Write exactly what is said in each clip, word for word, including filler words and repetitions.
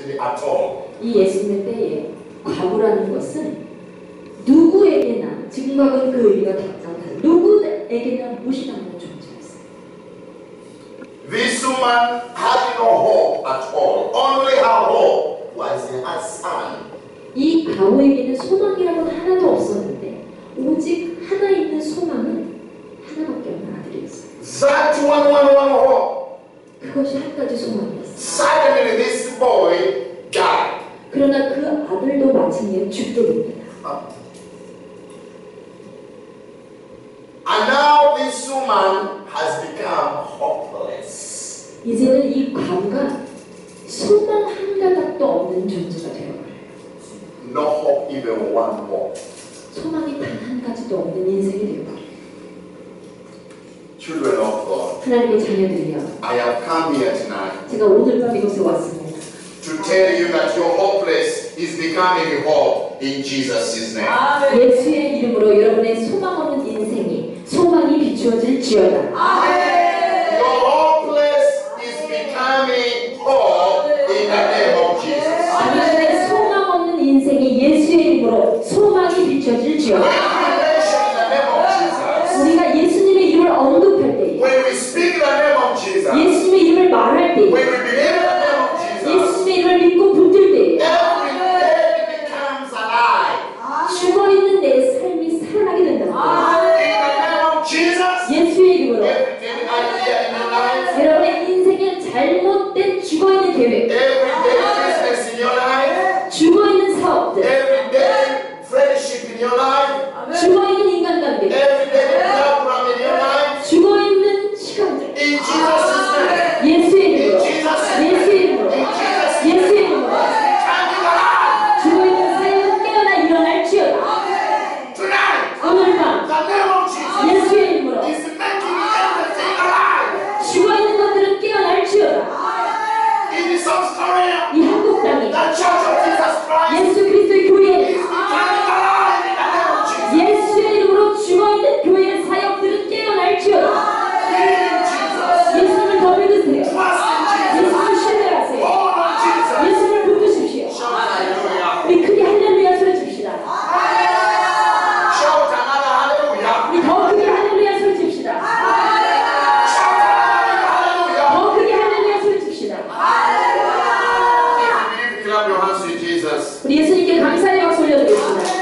at all. 이 예수님의 때에 과부라는 것은 누구에게나 지금과는 그 의미가 다르다. 누구에게나 무시당하는 존재였어요. This woman had no hope at all. Only her hope was in her son. 이 과부에게는 소망이라고는 하나도 없었는데 오직 하나 있는 소망은 하나밖에 없는 아들이었어요. That one, one, one hope. 그것이 한 가지 소망이었어요. Suddenly this boy died. 그러나 그 아들도 마침내 죽게 됩니다. And now this woman has become hopeless. 이제는 이 과부가 소망 한 가닥도 없는 존재가 되어버려요. No hope, even one hope. 소망이 단 한 가지도 없는 인생이 되어버려요. Children of God, 하나님의 자녀들이여, I have come here tonight 제가 오늘 밤 이곳에 왔습니다. to tell you that your hopeless is becoming hope in Jesus' name. 예수의 이름으로 여러분의 소망 없는 인생이 소망이 비추어질지어다. Your hopeless is becoming hope in the name of Jesus. 여러분의 소망 없는 인생이 예수의 이름으로 소망이 비추어질지어다. When we mention the name of Jesus, 우리가 예수님의 이름을 언급할 때, when we speak the name of Jesus, 예수님의 이름을 말할 때, when we believe the name of Jesus, 예수님의 이름을 믿고 붙들 때 every day becomes alive. 죽어있는 내 삶이 살아나게 된다. In the name of Jesus, 예수의 이름으로 every day idea in your life, 여러분의 인생에 잘못된 죽어있는 계획, every day business in your life, 죽어있는 사업들, every day friendship in your life, 죽어있는 인간관계, every day program in your life, 죽어있는 시간들 in Jesus' name, 예수의 in 이름으로 Jesus' name, 예수의 이름으로 in Jesus' name, 예수의 이름으로 coming alive 죽어있는 삶은 깨어나 일어날지어다. tonight. 오늘 밤 The name of Jesus 예수의 이름으로 is making everything alive. 죽어있는 것들은 깨어날지어다. In South Korea, 이 한국 땅이 the Church of Jesus Christ 예수 그리스도의 교회 is becoming alive in the name of Jesus. 예수의 이름으로 죽어있는 교회의 사역들은 깨어날지어다. Believe in Jesus. 예수님을 더 믿으세요. Trust in Jesus. 예수님을 신뢰하세요. Hold on Jesus. 예수님을 붙드십시오. Shout hallelujah. 우리 크게 할렐루야 소리 칩시다. Shout another hallelujah. 우리 더 크게 할렐루야 소리 칩시다. Shout another hallelujah. 더 크게 할렐루야 소리 칩시다. If you believe, clap your hands to Jesus. 우리 예수님께 감사의 박수 올려드리겠습니다.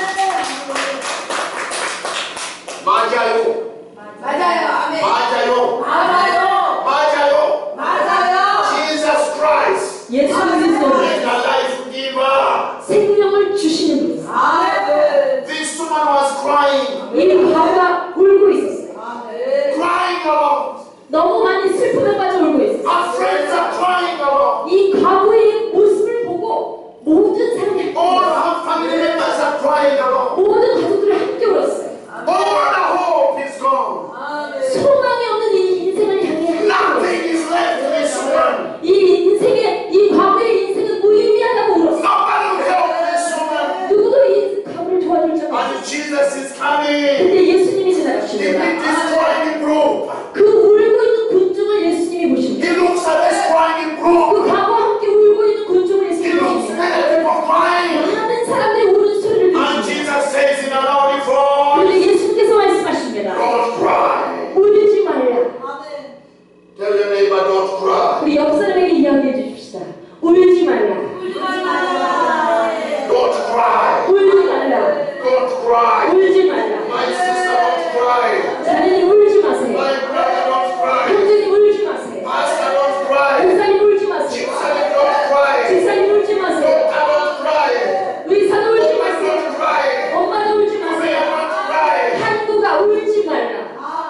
맞아요. 맞아요. 아멘. 맞아요. 맞아요. 맞아요. 맞아요. Jesus Christ 예수 그리스도는 is the life giver. 생명을 주시는 분. 아멘. This woman was crying, 이 과부가 울고 있었어요. 아멘. crying alone. 너무 많이 슬픔에 빠져 울고 있었어요. Her friends are crying alone. 이 과부의 모습을 보고 모든 사람이 함께 All 울었어요. her family members are crying alone. 모든 가족들이 함께 울었어요. All the hope is gone. 아멘. 소망이 없는 이 인생을 향해 함께 울었어요. Nothing is left in this woman. 이 인생의 이 과부의 인생은 무의미하다고 울었어요. Nobody will help this woman. 누구도 이 과부를 도와줄 줄 없어요. And Jesus is coming. 근데 예수님이 He 지나가십니다. meets this crying group. 그 울고 있는 군중을 예수님이 보십니다. He looks at this crying 그 group. 과부와 함께 울고 있는 군중을 He 예수님이 looks 보십니다. at the people crying. 많은 사람들이 우는 소리를 And 들으십니다. Jesus says in a loud voice, 그런데 예수님께서 말씀하십니다. don't cry. 울지 말라. 아멘. Tell your neighbor, don't cry. 우리 옆 사람에게 이야기해 주십시다. 울지 말라. 울지 말라. Don't cry. 울지 말라. Don't cry. 울지 말라. My sister, don't cry. 자녀님 울지 마세요. My brother, don't cry. 형제님 울지 마세요. Pastor, don't cry. 목사님 울지 마세요. Jerusalem, don't cry. 집사님 울지 마세요. Doctor, don't cry. 의사도 울지 Woman, 마세요. don't cry. 엄마도 울지 Women, 마세요. don't cry. 한국아 울지 말라.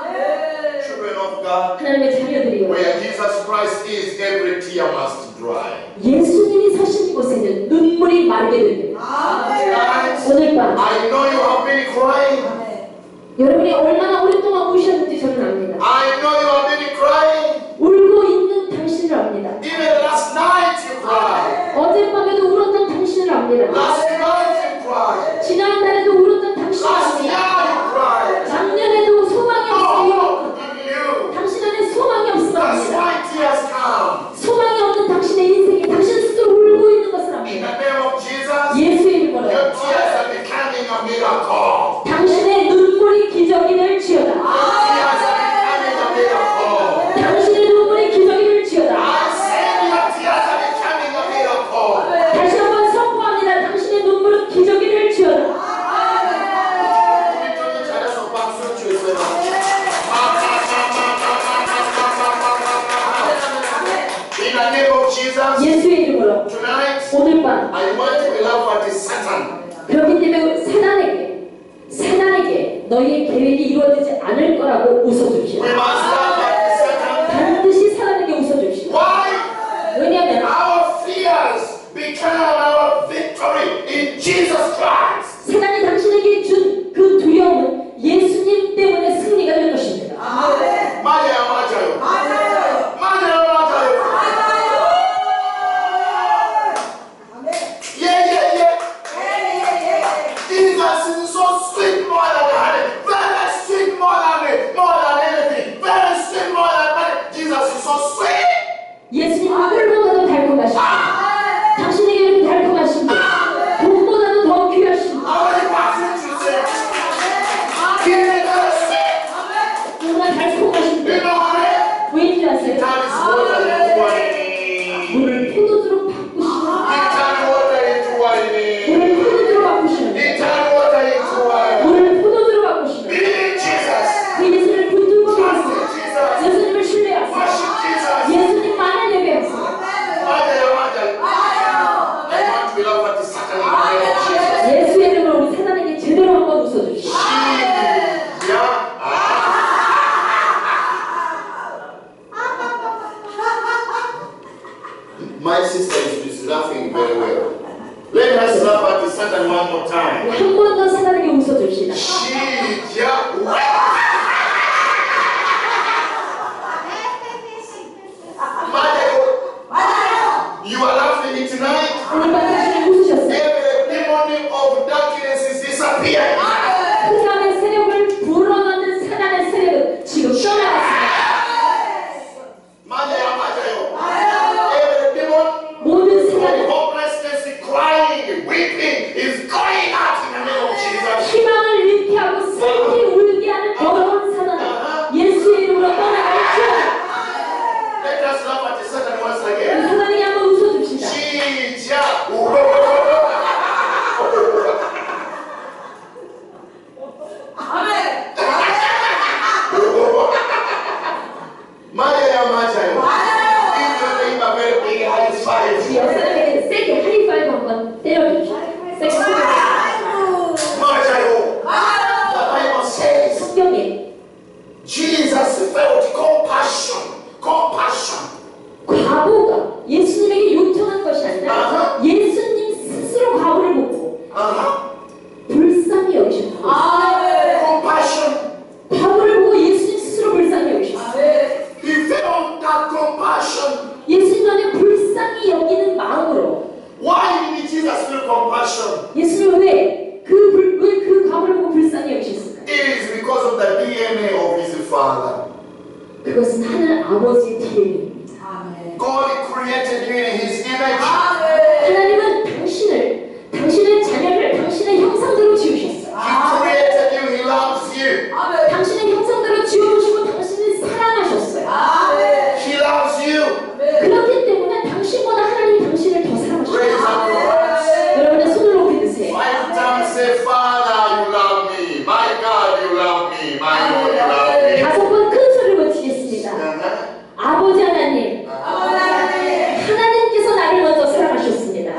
아멘. Children of God, 하나님의 자녀들이요. where Jesus Christ is, every tear must dry. 예수님이 서신 곳에는 눈물이 마르게 됩니다. 아멘. Guys, 오늘 밤 I know you have been crying. 아멘. 여러분이 얼마나 오랫동안 우셨는지 저는 압니다. I know you have been crying. 울고 있는 당신을 압니다. Even last night you cried. 어젯밤에도 울었던 당신을 압니다. Last night you cried. 지난달에도 울었던 당신을 Last year 압니다. you cried. 작년에도 소망이 No 없어요. hope in you. 당신 안에 소망이 That's 없습니다. why tears come. 소망이 없는 당신의 인생에 당신 스스로 울고 있는 것을 너희의 계획이 이루어지지 않을 거라고 We 웃어줍시오. must laugh at the Satan. 반드시 사람에게 웃어줍시오. Why? 왜냐하면 Our fears become our victory in Jesus Christ. 사단이 당신에게 준 그 두려움은 예수님 때문에 승리가 될 것입니다. 아멘. 맞아요, 맞아요. 맞아요. 맞아요, 맞아요. 맞아요. 아멘. Yeah, yeah, yeah. 예예예. Jesus is so sweet more than honey. Very sweet more than more than anything. Very sweet more than honey. Jesus is so sweet. 예수님은 꿀보다도 달콤하십니다. Ah, 당신에게는 달콤하십니다. 돈보다도 더 귀하십니다. how many percent you say? Give me that sweet. 너무나 You 달콤하십니다. know what? 왜인지 아세요? That is water into wine. 물을 포도주로 바꾸시는 He turned water into wine. 물을 포도주로 바꾸시는 He turned water into wine. 물을 포도주로 바꾸시는 Believe Jesus. 그 예수를 붙들고 Trust 계세요. in Jesus. 예수님을 신뢰하세요. Worship Jesus. 예수님만을 예배하세요. 맞아요, 맞아요. I want to be loved by the Satan in the name of Jesus. 예수의 이름으로 우리 사단에게 제대로 한번 웃어주시오. 시작. My sister is laughing very well. Let us laugh at the Satan one more time. 한 번 더 사단에게 웃어줍시다. 시작. 맞아요. You are laughing tonight. 오늘 밤 당신이 웃으셨어요. Every demon of darkness is disappearing. 흑암의 세력을 불어넣는 사단의 세력은 지금 떠나갔습니다. 맞아요, 맞아요. Every demon 모든 of 사단은 hopelessness, crying, weeping is going out in the name of Jesus. 희망을 잃게 하고 슬피 울게 하는 더러운 사단은 예수의 이름으로 떠나가겠죠. Let us laugh at the Satan once 우리 again. 사단에게 한번 웃어줍시다. 시작. 아멘. 맞아요, 맞아요. Give your neighbor very big high five. 우리 옆사람에게 세게 하이파이브 한번 때려줍시다. 세게 때려줍시다. 맞아요. The Bible says 성경에 Jesus felt compassion. Compassion. 과부가 예수님에게 요청한 것이 아니라 예수님 스스로 과부를 보고 Uh-huh. 불쌍히 여기셨다. 아멘. Compassion. 과부를 보고 예수님 스스로 불쌍히 여기셨다. 아멘. He felt that compassion. 예수님 안에 불쌍히 여기는 마음으로 Why did Jesus feel compassion? 예수님 왜그왜그 과부를 보고 불쌍히 여기셨을까? It is because of the D N A of his father. 그것은 하늘 아버지의 디엔에이입니다. 아멘. God created you in his image. 아멘. 하나님은 당신을 당신의 자녀를 당신의 형상대로 지으셨어요. He created you. He loves you. 아멘. 당신의 형상대로 지어주시고 당신을 사랑하셨어요. 아멘. He loves you. 아멘. 그렇기 때문에 당신보다 하나님이 당신을 더 Praise 사랑하셨어요. the Lord. 여러분의 손을 높이 드세요. Five times say, Father, you love me. My God, you love me. My Lord, you love me. 다섯 번 큰 소리를 외치겠습니다. Uh-huh. 아버지 하나님, 아멘. 하나님께서 나를 먼저 사랑하셨습니다.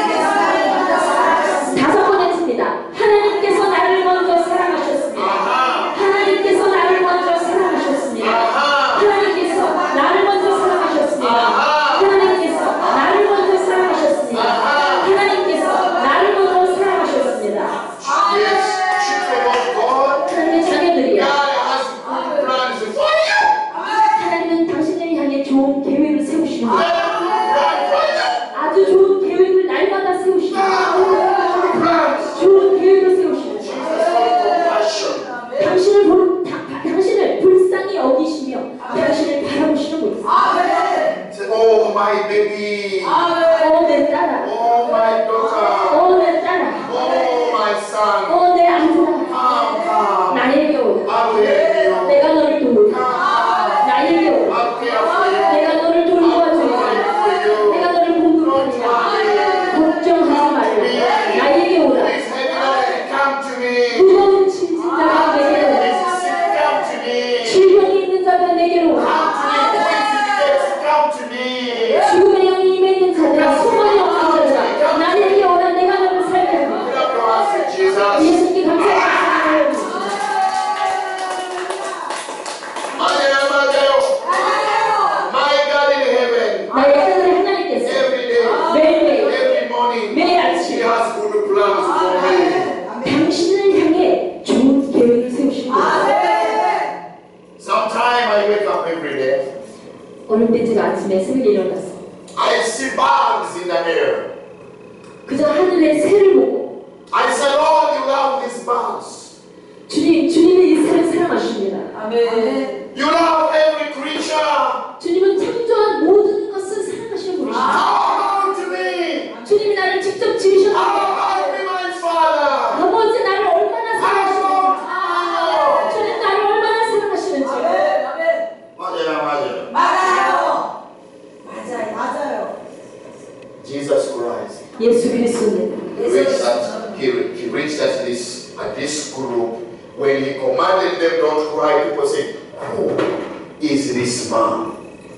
다섯 번 했습니다. 하나님께서 나를 먼저 사랑하셨습니다. 하나님께서 나를 먼저 사랑하셨습니다. 하나님께서 나를 먼저 사랑하셨습니다. 하나님께서 나를 먼저 사랑하셨습니다. 하나님께서 나를 먼저 사랑하셨습니다. Yes, children of God. 하나님의 자녀들이여, God has good plans for you. 하나님은 당신을 향해 좋은 계획을 세우시는 God 거예요. has good plans for you. 아주 좋은 계획을 날마다 세우시는 God has 거예요. good plans. 좋은 계획을 세우시는 Jesus 거예요. felt compassion. 당신을 볼, 다, 다- 당신을 불쌍히 여기시며 당신을 바라보시는 분이세요. 아멘. Say, oh my baby. 아멘. 어, 내 딸아. Oh my daughter. 어, 내 딸아. Oh my son. 어, 내 아들아. Come, come. 나에게 오라. I will help you. 내가 너를 도우리라. Come. 나에게 오라. I'll care for you. 내가 너를 I'll 돌보아주리라. provide for you. 내가 너를 공급하리라. 걱정하지 말라. 나에게 오라. This heavy load, come to me. 무거운 짐진 자가 내게로 오라. This sick, come to me. 질병이 있는 자가 내게로 오라. Come to me. Who is sick, come to me. 죽음의 영이 임해 있는 자들아, 소망이 없는 자들아, 나에게 morning, 매일 He 아침 has good plans for me. 당신을 향해 좋은 계획을 세우시는 거예요. Sometimes I wake up every day. 어느 때 제가 아침에 새벽에 일어났어. I see bugs in the air. 그저 하늘에 새를 보고 I say, Lord, you love these bugs. 주님, 주님은 이 새를 사랑하십니다. 아멘. You love every creature. 주님은 창조한 모든 것을 사랑하시는 분이십니다. How about me? 주님이 나를 직접 How 지으셨는데 about me, my Father? 아버지 나를 얼마나 I 사랑하시는지 don't know. 주님 나를 얼마나 사랑하시는지 아멘. 아멘. 맞아요, 맞아요. 맞아요. 맞아요. 맞아요. Jesus Christ. 예수 그리스도는 He reached at, he, he reached at this at this group when he commanded them not to cry. People say, "Who is this man?"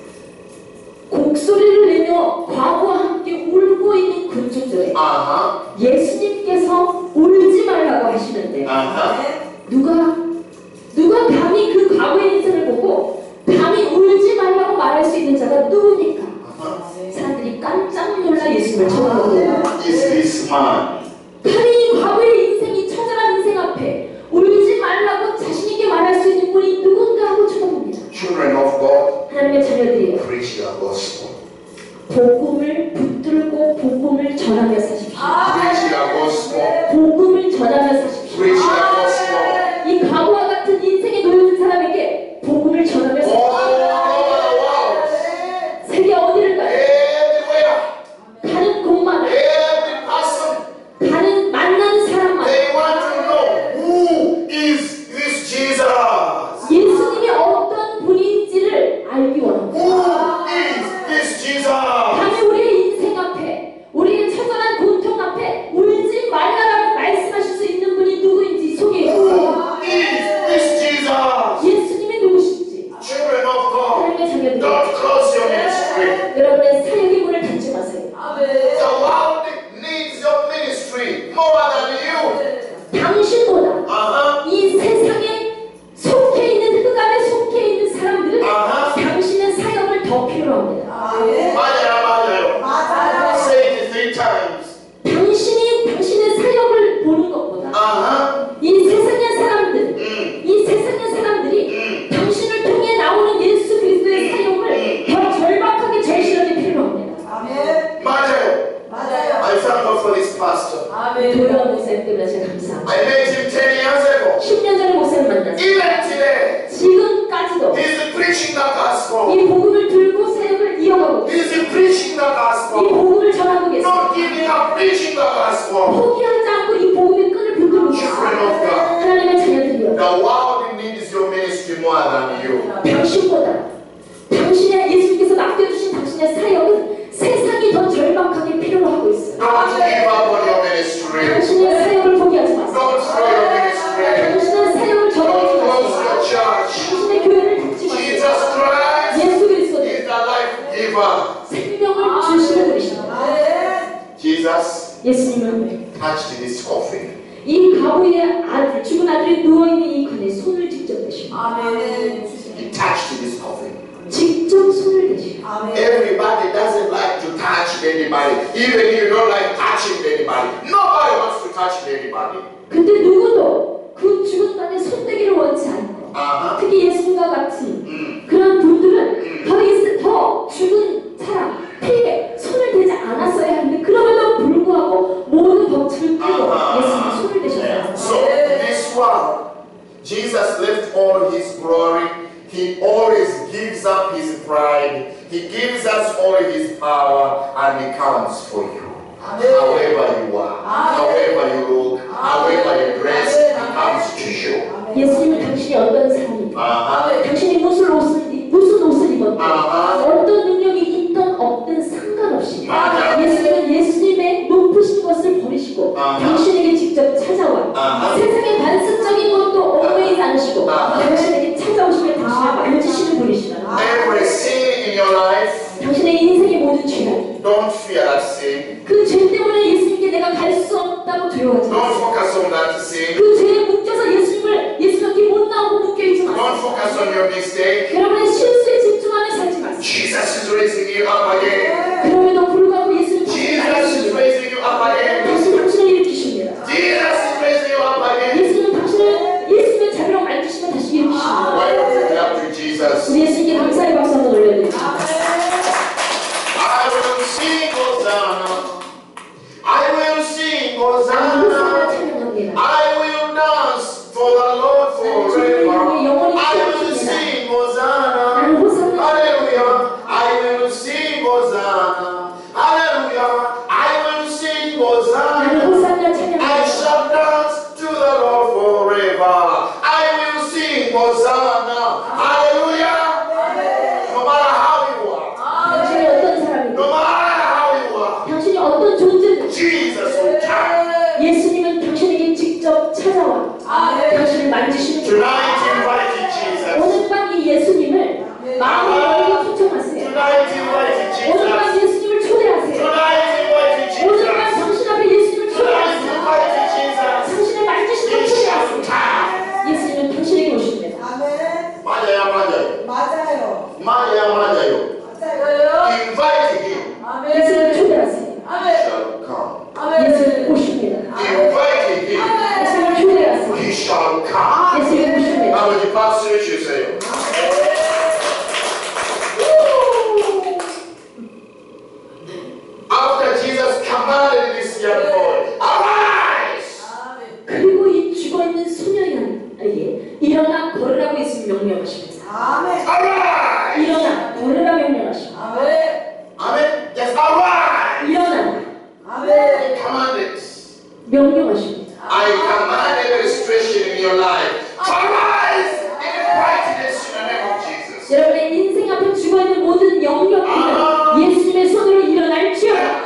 곡소리를 내며 과부와 함께 울고 있는 군중들에 Uh 예수님께서 울지 말라고 하시는데 huh. Uh huh. 누가 누가 감히 그 과부의 인생을 보고 감히 울지 말라고 말할 수 있는 자가 누굽니까? 사람들이 깜짝 놀라 예수님을 쳐다보고 Is this man? 감히 이 과부의 인생이 처절한 인생 앞에 울지 말라고 자신 있게 말할 수 있는 분이 누군가 하고 쳐다봅니다. Children of God, 하나님의 자녀들이요, preach the gospel. 복음을 붙들고 복음을 전하며 사십시오. Preach the gospel. 복음을 전하며 사십시오. Preach the gospel. 이 과부와 같은 인생에 놓여진 사람에게 복음을 전하며 All 사십시오. over the world, 세계 어디를 가요? everywhere, 가는 곳마다 every person, 가는 만나는 사람마다 they want to know who is this Jesus. 예수님이 어떤 분인지를 알기 원합니다. Who is this Jesus? 감히 우리의 인생 앞에 우리의 처절한 고통 앞에 울지 말라라고 말씀하실 수 있는 분이 누구인지 소개해 주세요. Who is this Jesus? 예수님이 누구신지 Children of God, 하나님의 자녀들 don't close your ministry. 여러분의 사역의 문을 닫지 마세요. The world needs your ministry more than you. 당신보다 Uh-huh. 이 세상에 속해 있는 흑암에 속해 있는 사람들은 Uh-huh. 당신의 사역을 더 필요로 합니다. 아멘. 맞아요, 맞아요. 맞아요. Say it three times. 당신이 당신의 사역을 보는 것보다 Uh-huh. 이 세상의 사람들, 음. 이 세상의 사람들이 음. 당신을 통해 나오는 예수 그리스도의 사역을 더 절박하게 절실하게 필요합니다. 아멘. 맞아요. 맞아요. I thank God for this pastor. 아멘. 도영 목사님 때문에 제가 감사합니다. I met him ten years ago. 십 년 전에 목사님 만났어요. Even today, 지금까지도 he's preaching the gospel. 이 복음을 들고 사역을 이어가고 He's preaching the 이 gospel. 복음을 전하고 계세요. Not giving up preaching the gospel. 포기하지 않고 이 복음의 끈을 붙들고 Children 있어요. of God, 하나님의 자녀들이요. the world needs your ministry more than you. 당신보다 당신의 예수님께서 맡겨주신 당신의 사역은 세상이 더 절박하게 필요로 하고 있어요. Don't give up on your ministry. 당신의 사역을 포기하지 마세요. Don't throw your ministry. 당신의 사역을 Don't 접어주지 close 마세요. your church. 당신의 교회를 닫지 마세요. Jesus Christ 예수 그리스도 is the life giver. 생명을 주시는 분이십니다. 아멘. Jesus 예수님은 touched this coffin. 이 가부의 아들, 죽은 아들이 누워있는 이 칸에 손을 직접 대십니다. 아멘. He touched this coffin. 직접 손을 대십니다. 아멘. Everybody doesn't like to touch anybody. Even if you don't like touching anybody. Nobody wants to touch anybody. 근데 누구도 그 죽은 칸에 손대기를 원치 않고 Uh-huh. 특히 예수님과 같은 음. 그런 분들은 음. 더, 있, 더 죽은 사람, 피에 손을 대지 않았어야 하는데 그럼에도 불구하고 모든 법칙을 풀고 예수님이 손을 대셨다. So this one, Jesus left all his glory. He always gives up his pride. He gives us all his power, and he comes for you. However you are, however you look, however you dress, he comes to you. 예수님은 당신이 어떤 사람이든 Uh-huh. 당신이 무슨 옷을, 무슨 옷을 입었든 아하. 어떤 능력이 있든 없든 상관없이 맞아. 예수님은 예수님의 높으신 것을 버리시고 아하. 당신에게 직접 찾아와 아하. 세상의 반습적인 것도 얽매이지 않으시고 아하. 당신에게 찾아오시며 당신을 만지시는 분이시다. Every sin in your life, 당신의 인생의 모든 죄악 don't fear that sin. 그 죄 때문에 예수님께 내가 갈 수 없다고 두려워하지 Don't 마세요. focus on that sin. 그 죄에 묶여서 예수님을 예수님께 못 나오고 묶여있지 Don't 마세요. focus on your mistake. 여러분의 실수에 집중하며 살지 마세요. Jesus is raising you up again. 그럼에도 불구하고 예수님 Jesus is raising you up Jesus will come. 예수님은 당신에게 직접 찾아와 아멘. 당신을 만지시는 분. Tonight invite Jesus. 오늘 밤 이 예수님을 마음을 열고 초청하세요. Tonight invite 오늘 밤 Jesus. 예수님을 초대하세요. Tonight invite 오늘 밤 Jesus. 당신 앞에 예수님을 Tonight 초대하세요. invite Jesus. 당신을 만지시는 He shall 초대하세요. come. 예수님은 당신에게 오십니다. 아멘. 맞아요, 맞아요. 맞아요. 맞아요, 맞아요. 맞아요. Invite him. 예수님을 아멘. 초대하세요. He 아멘. shall come. 예수님을 아멘. 오십니다. Invite him. 예수님을 초대하세요. He shall come. 예수님을 오십니다. 아버지 박수를 주세요. After Jesus commanded this young boy, arise! 그리고 이 죽어있는 소년에게 일어나 걸으라고 예수님 명령하십니다. 아멘. Arise! 일어나 걸으라 명령하십니다. 아멘. Amen. Just arise! 일어나 아멘. He commanded. 명령하십니다. I command every situation in your life to arise in brightness in the name of Jesus. 여러분의 인생 앞에 죽어있는 모든 영역들은 예수님의 손으로 일어날지어다.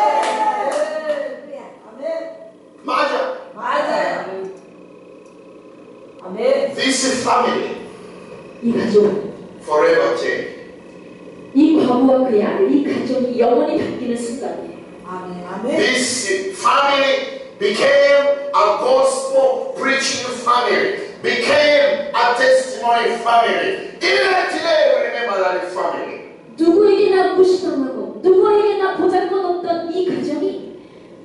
아멘. 맞아. 맞아요. 아멘. This family 이 가족, forever change. 이 과부와 그의 아들, 이 가족이 영원히 바뀌는 순간이에요. 아멘. 아멘. This family became a gospel preaching family, became a testimony family. Even today we remember that family. 누구에게나 무시당하고 누구에게나 보잘것없던 이 가정이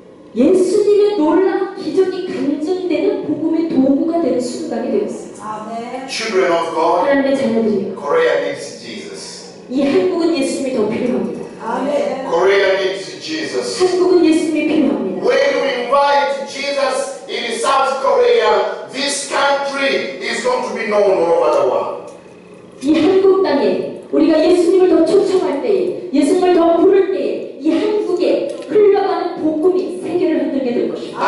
예수님의 놀라운 기적이 간증되는 복음의 도구가 되는 순간이 되었습니다. 아멘. Children of God, 하나님의 자녀들이요. Korea needs Jesus. 이 한국은 예수님이 더 필요합니다. 아멘. Korea needs Jesus. 한국은 예수님이 필요합니다. When we invite Jesus in South Korea, this country is going to be known all over the world. 이 한국 땅에 우리가 예수님을 더 초청할 때에 예수님을 더 부를 때에 이 한국에 흘러가는 복음이 세계를 흔들게 될 것입니다.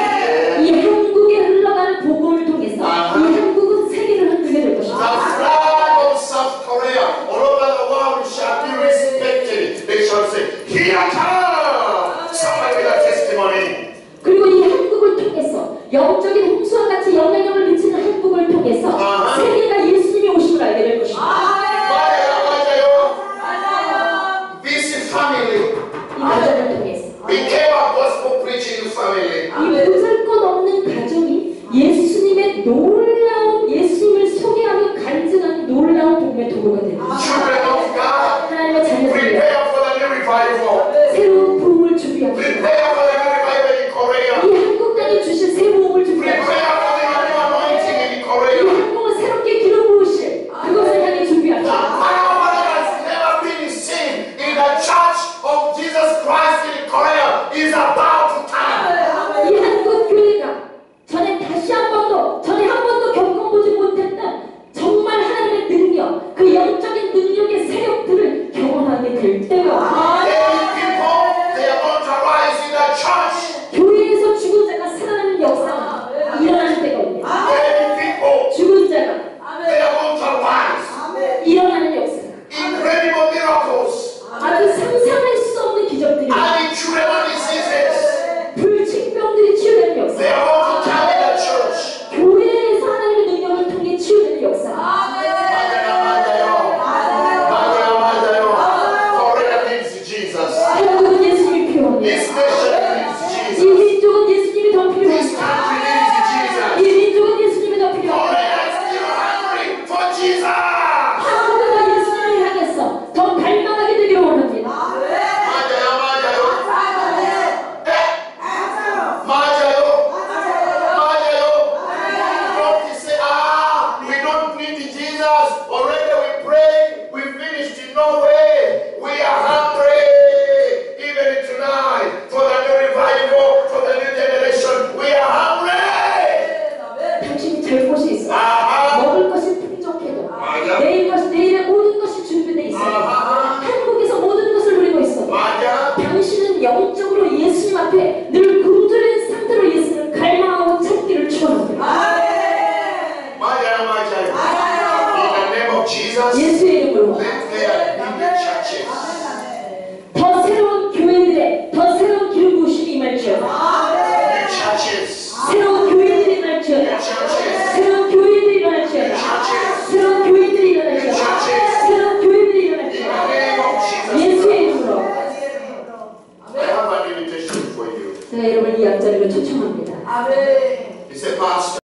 이 한국에 흘러가는 복음을 통해서 이 한국은 세계를 흔들게 될 The 것입니다. flag of South Korea all over the world shall be respected. They shall say, here come somebody with a testimony. 그리고 이 한국을 통해서 영적인 홍수와 같이 영향력을 미치는 한국을 통해서 아하. 세계가 예수님이 오심을 알게 될 것입니다. 맞아요, 맞아요. 맞아요. This family 이 가정을 통해서 became a gospel preaching family. 이 보잘것없는 가정이 예수님의 놀라운 예수님을 소개하며 간증하는 놀라운 복음의 도구가 됩니다. Children of God, 하나님의 자녀들이여 prepare for the new revival. 새로운 부흥을 준비합니다. Prepare for the new revival in Korea. 이 한국 땅에 주실 새 부흥을 Prepare 준비합니다. for the new anointing in 이 Korea. 한국은 새롭게 기름 부으실 그것을 향해 The 준비합니다. power that has never been seen in the church of Jesus Christ in Korea is about to come. 이 한국 교회가 전에 다시 한 번도 전에 한 번도 겪어보지 못했던 정말 하나님의 능력 그 영적인 능력의 세력들을 경험하게 될 때가 Many people, they are going to rise in the church. 교회에서 죽은 자가 살아나는 역사가 일어나는 때가 옵니다. Many people, 죽은 자가 they are going to rise. 아멘. 일어나는 역사가 Incredible miracles, 아주 상상할 수 없는 기적들이 unincurable diseases, 불치병들이 치유되는 역사 they are going to come in the church. 교회에서 하나님의 능력을 통해 치유되는 역사 맞아요, 맞아요. 맞아요, 맞아요. Korea needs Jesus. 한국은 예수님이 필요합니다. This nation needs 이 Jesus. 민족은 예수님이 더 This 필요합니다. country needs Jesus. 이 민족은 예수님이 더 필요합니다. Korea is still hungry for Jesus. 한국은 예수님을 향해서 더 갈망하게 되기를 원합니다. 맞아요, 맞아요. 네, 맞아요. 맞아요. 맞아요. 맞아요. Don't say, ah, we don't need Jesus. Already we prayed, we finished. No way. We are hungry. Even tonight, for the new revival, for the new generation, we are hungry. 당신이 잘 곳이 있어. 아하. 먹을 것이 풍족해도 맞아. 내일 것이 내일의 모든 것이 준비되어 있어. 아하. 한국에서 모든 것을 누리고 있어. 맞아. 당신은 영적으로 예수님 앞에 늘